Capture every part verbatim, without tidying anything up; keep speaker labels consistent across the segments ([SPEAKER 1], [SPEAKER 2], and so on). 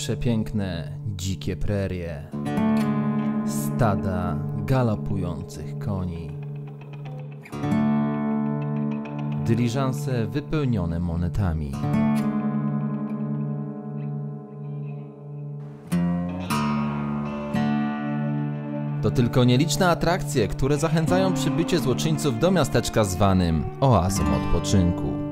[SPEAKER 1] Przepiękne, dzikie prerie, stada galopujących koni, dyliżanse wypełnione monetami. To tylko nieliczne atrakcje, które zachęcają przybycie złoczyńców do miasteczka zwanym oazą odpoczynku.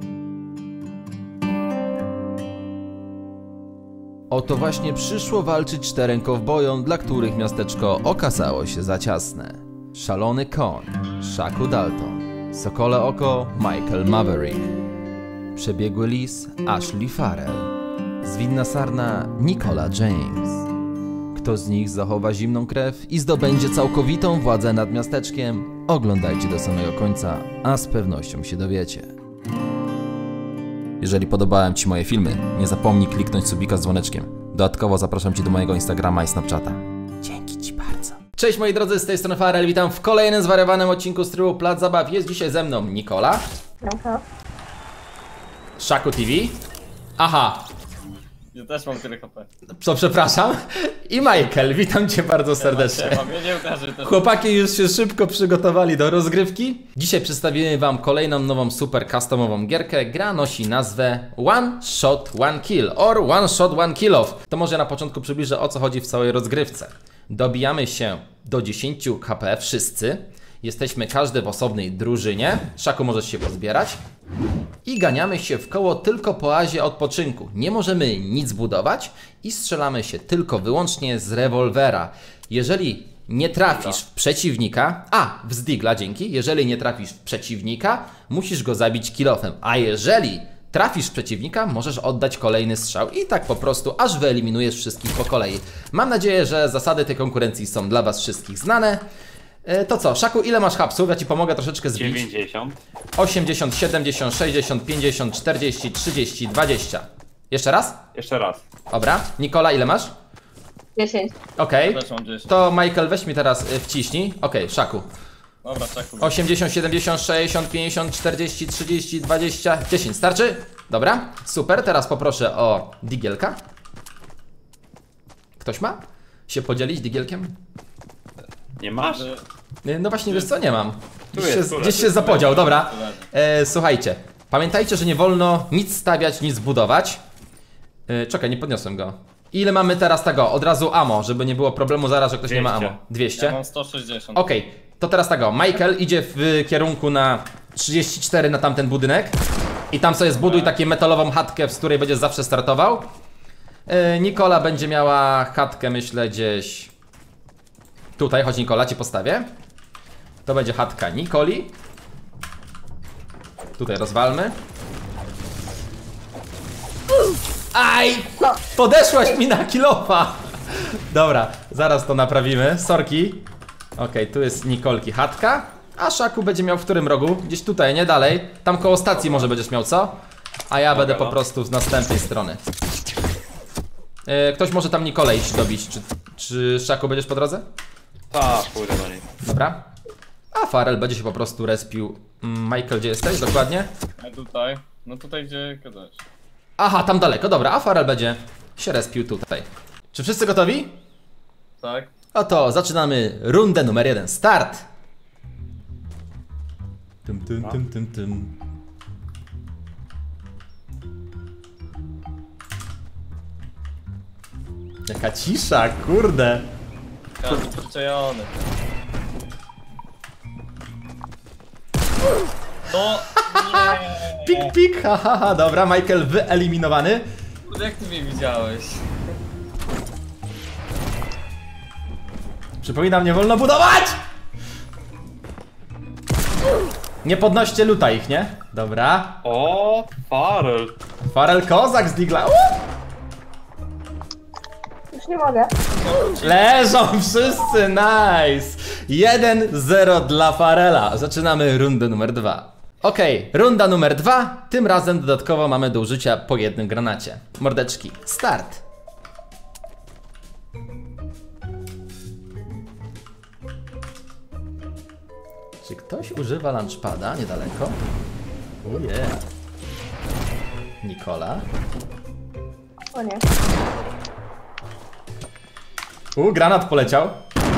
[SPEAKER 1] Oto właśnie przyszło walczyć czterem kowbojom, dla których miasteczko okazało się za ciasne. Szalony koń, Shaku Dalton, Sokole oko, Michael Maverick, przebiegły lis, Ashley Farrell, zwinna sarna, Nicola James. Kto z nich zachowa zimną krew i zdobędzie całkowitą władzę nad miasteczkiem? Oglądajcie do samego końca, a z pewnością się dowiecie. Jeżeli podobałem Ci moje filmy, nie zapomnij kliknąć subika z dzwoneczkiem. Dodatkowo zapraszam Cię do mojego Instagrama i Snapchata. Dzięki Ci bardzo. Cześć moi drodzy, z tej strony Farrell, witam w kolejnym zwariowanym odcinku z trybu Plac Zabaw. Jest dzisiaj ze mną Nicola.
[SPEAKER 2] Aha.
[SPEAKER 1] Shaku T V. Aha.
[SPEAKER 3] Ja też mam tyle H P.
[SPEAKER 1] Co, przepraszam. I Michael, witam Cię bardzo serdecznie.
[SPEAKER 3] Ja mam, ja nie ukażę też.
[SPEAKER 1] Chłopaki już się szybko przygotowali do rozgrywki. Dzisiaj przedstawimy Wam kolejną nową super customową gierkę. Gra nosi nazwę One Shot One Kill or One Shot One Kill Off. To może na początku przybliżę, o co chodzi w całej rozgrywce. Dobijamy się do dziesięciu H P wszyscy. Jesteśmy każdy w osobnej drużynie. Shaku, możesz się pozbierać. I ganiamy się w koło tylko po oazie odpoczynku. Nie możemy nic budować i strzelamy się tylko wyłącznie z rewolwera. Jeżeli nie trafisz w przeciwnika, a w zdigla, dzięki, jeżeli nie trafisz w przeciwnika, musisz go zabić kill-offem, a jeżeli trafisz w przeciwnika, możesz oddać kolejny strzał i tak po prostu, aż wyeliminujesz wszystkich po kolei. Mam nadzieję, że zasady tej konkurencji są dla Was wszystkich znane. To co, Shaku, ile masz hapsów? Ja Ci pomogę troszeczkę zbić.
[SPEAKER 3] dziewięćdziesiąt.
[SPEAKER 1] osiemdziesiąt, siedemdziesiąt, sześćdziesiąt, pięćdziesiąt, czterdzieści, trzydzieści, dwadzieścia. Jeszcze raz?
[SPEAKER 3] Jeszcze raz.
[SPEAKER 1] Dobra. Nikola, ile masz?
[SPEAKER 2] dziesięć.
[SPEAKER 1] Okej.
[SPEAKER 3] Też mam dziesięć.
[SPEAKER 1] To Michael, weź mi teraz y, wciśnij. Okej, Shaku.
[SPEAKER 3] Dobra, Shaku.
[SPEAKER 1] osiemdziesiąt, siedemdziesiąt, sześćdziesiąt, pięćdziesiąt, czterdzieści, trzydzieści, dwadzieścia, dziesięć. Starczy? Dobra. Super. Teraz poproszę o digielka. Ktoś ma się podzielić digielkiem?
[SPEAKER 3] Nie masz?
[SPEAKER 1] No właśnie, wiesz co, nie mam. Gdzieś się,
[SPEAKER 3] jest, tu
[SPEAKER 1] gdzieś
[SPEAKER 3] leży,
[SPEAKER 1] się zapodział,
[SPEAKER 3] tu
[SPEAKER 1] dobra.
[SPEAKER 3] leży, tu leży.
[SPEAKER 1] E, słuchajcie, pamiętajcie, że nie wolno nic stawiać, nic budować. E, czekaj, nie podniosłem go. Ile mamy teraz tego? Od razu ammo, żeby nie było problemu zaraz, że ktoś nie ma ammo. dwieście?
[SPEAKER 3] Ja mam sto sześćdziesiąt.
[SPEAKER 1] Okej, okay, to teraz tego. Michael idzie w kierunku na trzydzieści cztery na tamten budynek. I tam sobie zbuduj taką metalową chatkę, z której będziesz zawsze startował. E, Nikola będzie miała chatkę, myślę, gdzieś... Tutaj, chodź Nikola, Ci postawię. To będzie chatka Nikoli. Tutaj rozwalmy. Aj! Podeszłaś mi na kilofa! Dobra, zaraz to naprawimy. Sorki. Okej, tu jest Nikolki chatka. A Shaku będzie miał w którym rogu? Gdzieś tutaj, nie dalej. Tam koło stacji może będziesz miał, co? A ja będę po prostu z następnej strony. Yy, ktoś może tam Nikolę iść dobić. Czy, czy Shaku będziesz po drodze?
[SPEAKER 3] Tak, pójdę do niej.
[SPEAKER 1] Dobra. A Farrell będzie się po prostu respił. Michael, gdzie jesteś dokładnie?
[SPEAKER 3] A tutaj? No tutaj gdzie kiedyś.
[SPEAKER 1] Aha, tam daleko, dobra, a Farrell będzie się respił tutaj. Czy wszyscy gotowi?
[SPEAKER 3] Tak.
[SPEAKER 1] Oto zaczynamy rundę numer jeden. Start! Tym, tym, tym, tym, tym. Jaka cisza, kurde.
[SPEAKER 3] Każdy przyczajony. No nie.
[SPEAKER 1] Pik, pik, ha, ha, ha. Dobra, Michael wyeliminowany.
[SPEAKER 3] Kurde, jak ty mnie widziałeś?
[SPEAKER 1] Przypominam, nie wolno budować! Nie podnoście luta ich, nie? Dobra.
[SPEAKER 3] O, Farrell.
[SPEAKER 1] Farrell kozak z digla.
[SPEAKER 2] Już nie mogę.
[SPEAKER 1] Leżą wszyscy, nice! jeden zero dla Farrella. Zaczynamy rundę numer dwa. Okej, okay, runda numer dwa. Tym razem dodatkowo mamy do użycia po jednym granacie. Mordeczki, start! Czy ktoś używa launchpada niedaleko? Oh yeah. Nikola.
[SPEAKER 2] O nie.
[SPEAKER 1] U, granat poleciał.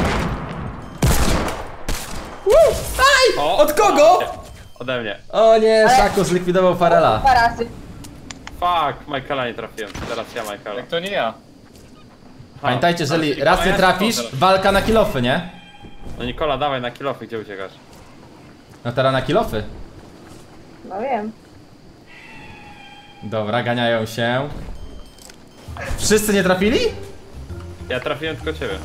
[SPEAKER 1] U, aj!
[SPEAKER 3] O,
[SPEAKER 1] Od kogo?
[SPEAKER 3] Ode mnie.
[SPEAKER 1] O nie,
[SPEAKER 2] Ale-
[SPEAKER 1] Szaku zlikwidował Farela.
[SPEAKER 2] Dwa razy.
[SPEAKER 3] Fuck, Michaela nie trafiłem. Teraz ja Michaela.
[SPEAKER 4] Jak to nie ja.
[SPEAKER 1] Pamiętajcie, jeżeli
[SPEAKER 3] ale
[SPEAKER 1] raz nie
[SPEAKER 3] Nikola
[SPEAKER 1] trafisz,
[SPEAKER 3] jest
[SPEAKER 1] walka na kilofy, nie?
[SPEAKER 3] No Nikola, dawaj na kilofy, gdzie uciekasz?
[SPEAKER 1] No teraz na kilofy.
[SPEAKER 2] No wiem.
[SPEAKER 1] Dobra, ganiają się. Wszyscy nie trafili?
[SPEAKER 3] Ja trafiłem tylko ciebie.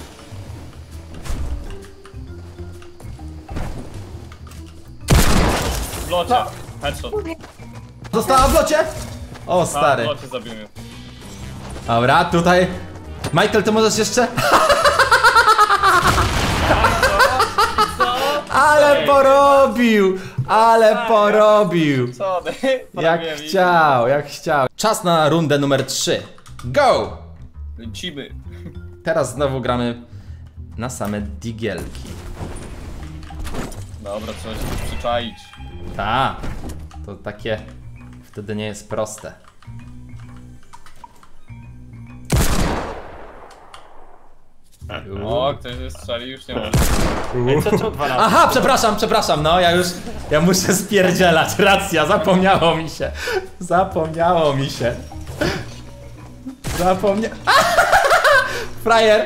[SPEAKER 4] W locie. Headshot.
[SPEAKER 1] Została w locie? O,
[SPEAKER 4] A, w
[SPEAKER 1] stary.
[SPEAKER 4] locie zabił mnie.
[SPEAKER 1] Dobra, tutaj. Michael, ty możesz jeszcze? Ale porobił! Ale porobił!
[SPEAKER 4] Co ty?
[SPEAKER 1] Jak chciał, jak chciał. Czas na rundę numer trzy. Go!
[SPEAKER 4] Lecimy.
[SPEAKER 1] Teraz znowu gramy na same digielki.
[SPEAKER 4] Dobra, trzeba się tu przyczaić.
[SPEAKER 1] Ta, to takie wtedy nie jest proste.
[SPEAKER 4] O, ktoś się strzeli, już nie może.
[SPEAKER 3] Ej, co, co dwa razy?
[SPEAKER 1] Aha, przepraszam, przepraszam, no ja już, ja muszę spierdzielać, racja, zapomniało mi się. Zapomniało mi się. Zapomnia... Frajer!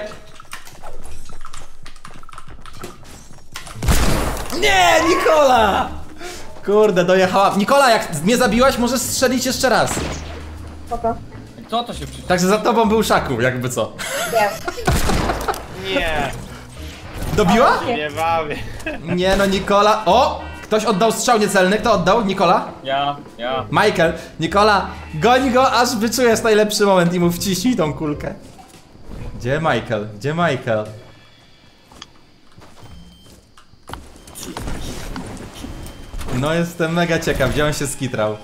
[SPEAKER 1] Nie, Nikola! Kurde, dojechała. Nikola, jak mnie zabiłaś, możesz strzelić jeszcze raz.
[SPEAKER 2] Spoko.
[SPEAKER 4] Kto to się przyczaił?
[SPEAKER 1] Także za tobą był Szaku, jakby co.
[SPEAKER 2] Wiem.
[SPEAKER 3] Nie,
[SPEAKER 1] Dobiła?
[SPEAKER 3] nie bawię.
[SPEAKER 1] Nie no, Nikola. O! Ktoś oddał strzał niecelny. Kto oddał? Nikola?
[SPEAKER 4] Ja, ja.
[SPEAKER 1] Michael. Nikola, goń go, aż wyczujesz najlepszy moment i mu wciśnij tą kulkę. Gdzie Michael? Gdzie Michael? No jestem mega ciekaw, gdzie on się skitrał.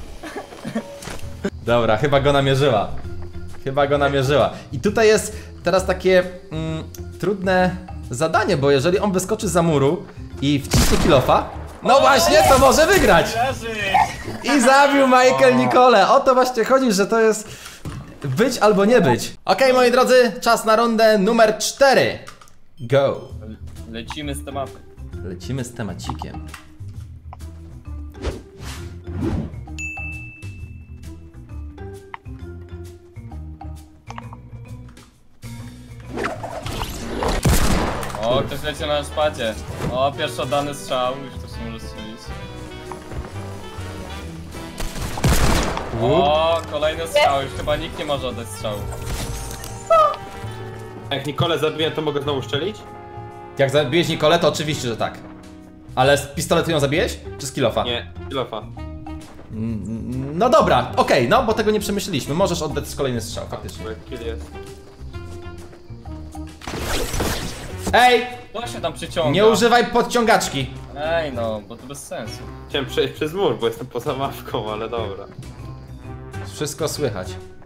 [SPEAKER 1] Dobra, chyba go namierzyła. Chyba go namierzyła. I tutaj jest teraz takie mm, trudne zadanie, bo jeżeli on wyskoczy za muru i wciśnie kilofa, no właśnie, to może wygrać!
[SPEAKER 4] Leży!
[SPEAKER 1] I zabił Michael Nicole. O to właśnie chodzi, że to jest być albo nie być. Okej, moi drodzy, czas na rundę numer cztery. Go.
[SPEAKER 4] Lecimy z tematem.
[SPEAKER 1] Lecimy z temacikiem.
[SPEAKER 4] O, ktoś leci na szpadzie. O, pierwszy oddany strzał, już ktoś nie może strzelić. O, kolejny strzał, już chyba nikt nie może oddać strzału.
[SPEAKER 3] Jak Nikolę zabiję, to mogę znowu szczelić?
[SPEAKER 1] Jak zabiłeś Nikolę, to oczywiście, że tak. Ale z pistoletu ją zabiłeś? Czy z kilofa?
[SPEAKER 3] Nie, kilofa.
[SPEAKER 1] No dobra, okej, no bo tego nie przemyśleliśmy. Możesz oddać kolejny strzał, faktycznie.
[SPEAKER 3] Bo jak kill jest.
[SPEAKER 1] Ej!
[SPEAKER 4] Kto się tam przyciąga?
[SPEAKER 1] Nie używaj podciągaczki.
[SPEAKER 4] Ej no, bo to bez sensu.
[SPEAKER 3] Chciałem przejść przez mur, bo jestem poza mapką, ale dobra.
[SPEAKER 1] Wszystko słychać.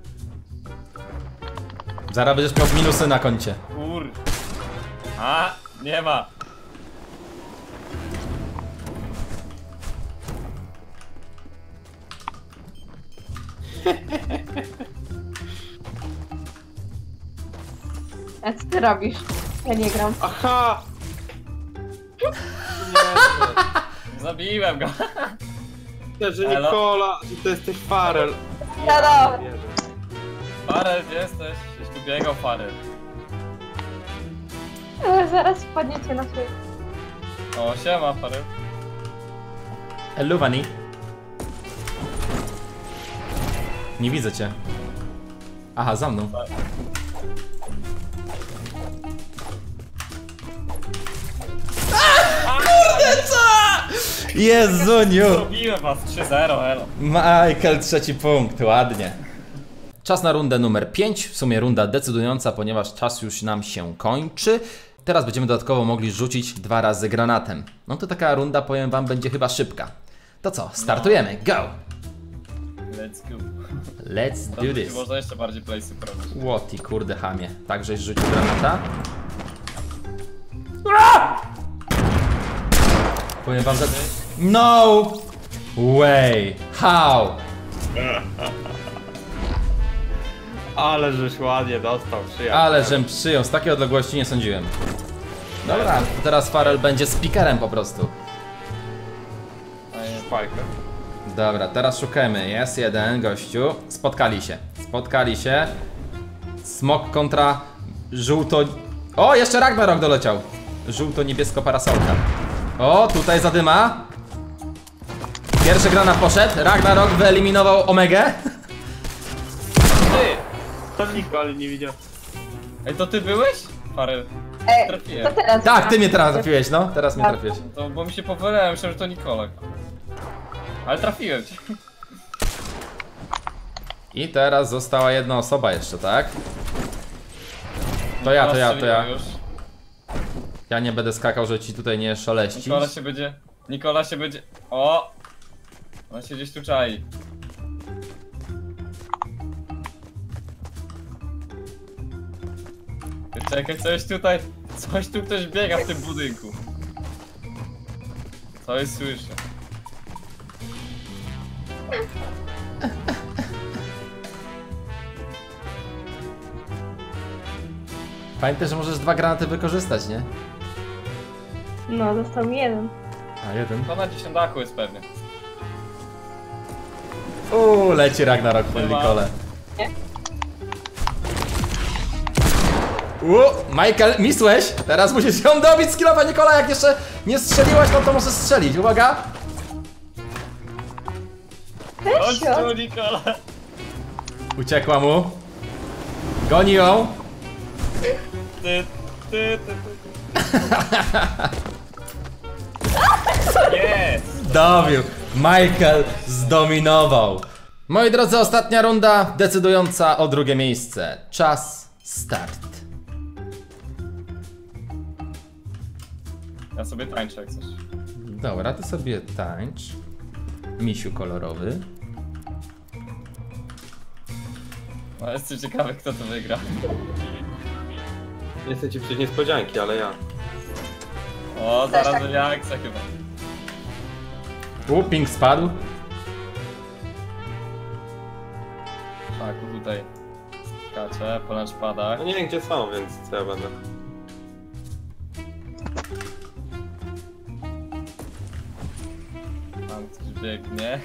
[SPEAKER 1] Zaraz będziesz miał minusy na koncie.
[SPEAKER 4] Kur... A, nie ma.
[SPEAKER 2] A co ty robisz? Ja nie gram.
[SPEAKER 3] Aha!
[SPEAKER 4] Zabiłem go.
[SPEAKER 3] Nie, że
[SPEAKER 4] Elo?
[SPEAKER 3] Nikola, że to jesteś Farel.
[SPEAKER 2] No dobra.
[SPEAKER 3] Nie wierzę.
[SPEAKER 4] Farel, gdzie jesteś? Gdzieś tu biegał Farel.
[SPEAKER 2] E, Zaraz wpadniecie na siebie.
[SPEAKER 4] O, siema Farel.
[SPEAKER 1] Eluwani. Nie widzę cię. Aha, za mną. A, kurde, co? Jezuniu!
[SPEAKER 4] Zrobiłem was trzy zero, elo.
[SPEAKER 1] Michael, trzeci punkt, ładnie. Czas na rundę numer pięć, w sumie runda decydująca, ponieważ czas już nam się kończy. Teraz będziemy dodatkowo mogli rzucić dwa razy granatem. No to taka runda, powiem wam, będzie chyba szybka. To co, startujemy, go!
[SPEAKER 4] Let's go.
[SPEAKER 1] Let's
[SPEAKER 4] To
[SPEAKER 1] do this.
[SPEAKER 4] można jeszcze bardziej playsy robić.
[SPEAKER 1] Łoty, kurde chamie. Także rzucił granata. Ura! Powiem wam, że... No way! How?
[SPEAKER 3] Ale żeś ładnie dostał, przyjazd.
[SPEAKER 1] Ale żem przyjął, z takiej odległości nie sądziłem. Dobra, to teraz Farel będzie speakerem po prostu.
[SPEAKER 3] Spajkę.
[SPEAKER 1] Dobra, teraz szukamy. Jest jeden gościu. Spotkali się. Spotkali się. Smok kontra żółto... O, jeszcze Ragnarok doleciał. Żółto-niebiesko parasolka. O, tutaj zadyma. Pierwszy granat poszedł. Ragnarok wyeliminował Omegę.
[SPEAKER 3] Ty! To nikt ale nie widział.
[SPEAKER 4] Ej, to ty byłeś? Farel.
[SPEAKER 2] Ej,
[SPEAKER 4] Trafiłem.
[SPEAKER 2] to teraz.
[SPEAKER 1] Tak, ty mnie teraz trafiłeś, no. Teraz mnie trafiłeś.
[SPEAKER 4] To, bo mi się powylałem, myślałem, że to Nikolak. Ale trafiłem cię.
[SPEAKER 1] I teraz została jedna osoba jeszcze, tak? To ja, to ja, to ja.
[SPEAKER 4] Już.
[SPEAKER 1] Ja nie będę skakał, że ci tutaj nie szaleścić.
[SPEAKER 4] Nikola się będzie... Nikola się będzie... O! On się gdzieś tu czai. Ty czekaj, coś tutaj... Coś tu ktoś biega w tym budynku. Coś słyszę.
[SPEAKER 1] Pamiętaj, że możesz dwa granaty wykorzystać, nie?
[SPEAKER 2] No, został mi jeden.
[SPEAKER 1] A, jeden.
[SPEAKER 4] To na dziesiątaku jest pewnie.
[SPEAKER 1] Uuu, leci Ragnarok po
[SPEAKER 4] Chyba.
[SPEAKER 1] Nikole.
[SPEAKER 2] Nie.
[SPEAKER 1] Uuu, Michael, misłeś? Teraz musisz ją dobić z kilofa, Nikola, jak jeszcze nie strzeliłaś, no to możesz strzelić, uwaga!
[SPEAKER 4] Chodź
[SPEAKER 2] Weź
[SPEAKER 4] tu,
[SPEAKER 2] ją.
[SPEAKER 4] Nikola!
[SPEAKER 1] Uciekła mu. Goni ją.
[SPEAKER 4] Ty, ty, ty, ty. Jest!
[SPEAKER 1] Dobił. Michael zdominował. Moi drodzy, ostatnia runda decydująca o drugie miejsce. Czas start.
[SPEAKER 4] Ja sobie tańczę jak coś.
[SPEAKER 1] Dobra, ty sobie tańcz. Misiu kolorowy.
[SPEAKER 4] No jestem ciekawy, kto to wygra.
[SPEAKER 3] Nie chcę ci przejść niespodzianki, ale ja.
[SPEAKER 4] O,
[SPEAKER 2] Też
[SPEAKER 4] zaraz
[SPEAKER 2] tak.
[SPEAKER 4] jak chyba.
[SPEAKER 1] U, ping spadł.
[SPEAKER 4] Tak, tutaj. Skacze, po lunchpadach.
[SPEAKER 3] No nie wiem gdzie są, więc co ja będę.
[SPEAKER 4] Tam coś biegnie.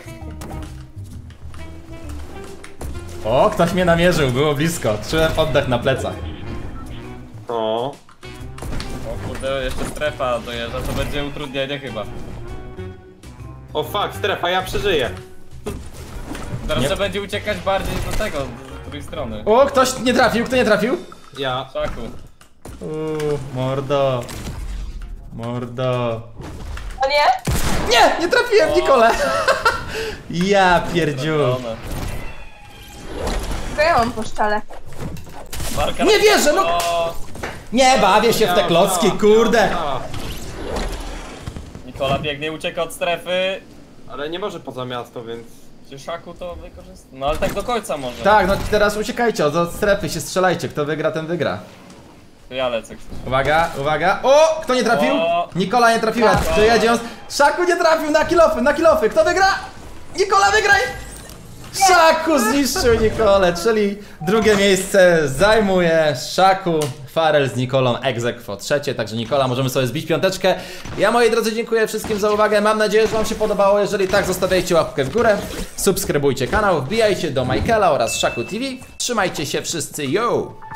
[SPEAKER 1] O, ktoś mnie namierzył, było blisko. Czułem oddech na plecach.
[SPEAKER 3] O,
[SPEAKER 4] O kurde, jeszcze strefa dojeżdża, to będzie utrudnienie chyba.
[SPEAKER 3] o fuck, strefa, ja przeżyję.
[SPEAKER 4] Teraz
[SPEAKER 1] Nie.
[SPEAKER 4] trzeba będzie uciekać bardziej do tego, z drugiej strony.
[SPEAKER 1] O, ktoś nie trafił, kto nie trafił?
[SPEAKER 3] Ja.
[SPEAKER 4] Szaku.
[SPEAKER 1] Uuu, mordo. Mordo.
[SPEAKER 2] O nie?
[SPEAKER 1] Nie, nie trafiłem,
[SPEAKER 4] O.
[SPEAKER 1] Nikole. Ja pierdziu.
[SPEAKER 4] Trafione.
[SPEAKER 2] Tylko ja mam po szczale.
[SPEAKER 4] Walka
[SPEAKER 1] Nie
[SPEAKER 4] na-
[SPEAKER 1] wierzę, no.
[SPEAKER 4] O,
[SPEAKER 1] Nie bawię się w te klocki, kurde.
[SPEAKER 3] A,
[SPEAKER 4] Nikola biegnie, ucieka od strefy.
[SPEAKER 3] ale nie może poza miasto, więc...
[SPEAKER 4] Czy Szaku to wykorzysta? No ale tak do końca może.
[SPEAKER 1] Tak, no teraz uciekajcie, od strefy się strzelajcie, kto wygra, ten wygra.
[SPEAKER 4] To ja lecę. Chcesz.
[SPEAKER 1] Uwaga, uwaga. O, kto nie trafił?
[SPEAKER 4] O.
[SPEAKER 1] Nikola nie trafiła,
[SPEAKER 4] Tak.
[SPEAKER 1] to jedzie on. Szaku nie trafił, na kilofy, na kilofy, kto wygra? Nikola, wygraj! Szaku zniszczył Nikolę, czyli drugie miejsce zajmuje Szaku. Farel z Nikolą ex aequo trzecie, także Nikola, możemy sobie zbić piąteczkę. Ja, moi drodzy, dziękuję wszystkim za uwagę, mam nadzieję, że wam się podobało. Jeżeli tak, zostawiajcie łapkę w górę, subskrybujcie kanał, wbijajcie do Michaela oraz Szaku T V. Trzymajcie się wszyscy, yo!